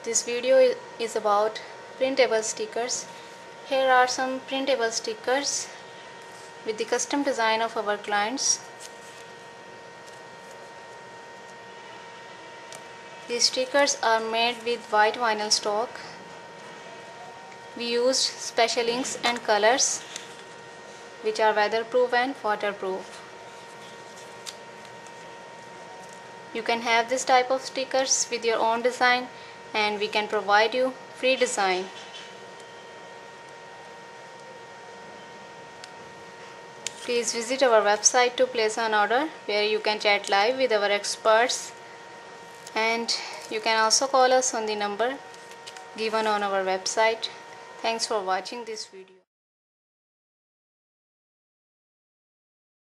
This video is about printable stickers. Here are some printable stickers with the custom design of our clients. These stickers are made with white vinyl stock. We used special inks and colors which are weatherproof and waterproof. You can have this type of stickers with your own design, and we can provide you free design. Please visit our website to place an order, where you can chat live with our experts, and you can also call us on the number given on our website. Thanks for watching this video.